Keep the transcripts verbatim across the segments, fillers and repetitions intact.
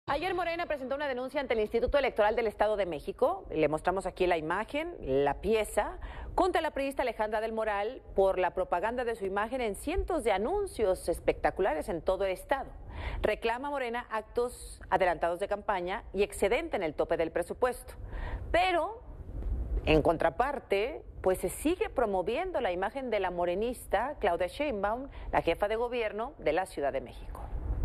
Ayer Morena presentó una denuncia ante el Instituto Electoral del Estado de México. Le mostramos aquí la imagen, la pieza, contra la priista Alejandra del Moral por la propaganda de su imagen en cientos de anuncios espectaculares en todo el estado. Reclama Morena actos adelantados de campaña y excedente en el tope del presupuesto. Pero, en contraparte, pues se sigue promoviendo la imagen de la morenista Claudia Sheinbaum, la jefa de gobierno de la Ciudad de México.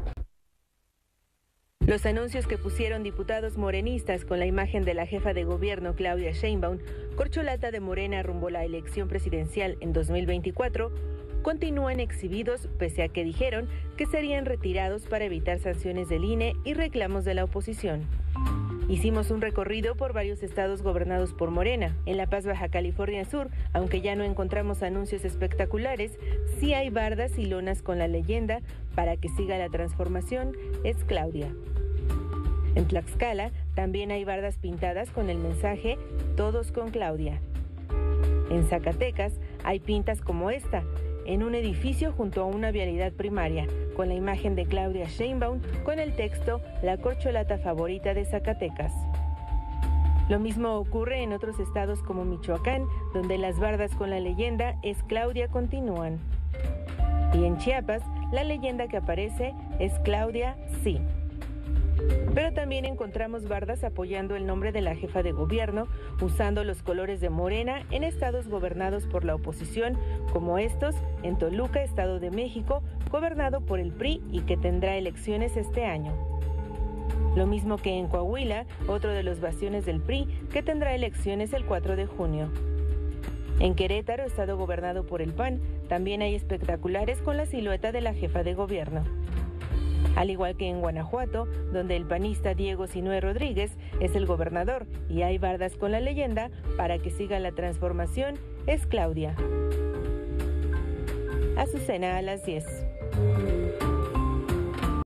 Los anuncios que pusieron diputados morenistas con la imagen de la jefa de gobierno Claudia Sheinbaum, corcholata de Morena rumbo a la elección presidencial en dos mil veinticuatro, continúan exhibidos pese a que dijeron que serían retirados para evitar sanciones del I N E y reclamos de la oposición. Hicimos un recorrido por varios estados gobernados por Morena. En La Paz, Baja California Sur, aunque ya no encontramos anuncios espectaculares, sí hay bardas y lonas con la leyenda "Para que siga la transformación, es Claudia". En Tlaxcala también hay bardas pintadas con el mensaje "Todos con Claudia". En Zacatecas hay pintas como esta, en un edificio junto a una vialidad primaria, con la imagen de Claudia Sheinbaum con el texto "La corcholata favorita de Zacatecas". Lo mismo ocurre en otros estados como Michoacán, donde las bardas con la leyenda "Es Claudia" continúan. Y en Chiapas, la leyenda que aparece es "Claudia, sí". Pero también encontramos bardas apoyando el nombre de la jefa de gobierno, usando los colores de Morena en estados gobernados por la oposición, como estos en Toluca, Estado de México, gobernado por el P R I y que tendrá elecciones este año. Lo mismo que en Coahuila, otro de los bastiones del P R I, que tendrá elecciones el cuatro de junio. En Querétaro, estado gobernado por el P A N, también hay espectaculares con la silueta de la jefa de gobierno. Al igual que en Guanajuato, donde el panista Diego Sinue Rodríguez es el gobernador y hay bardas con la leyenda "Para que siga la transformación, es Claudia". Azucena a las diez.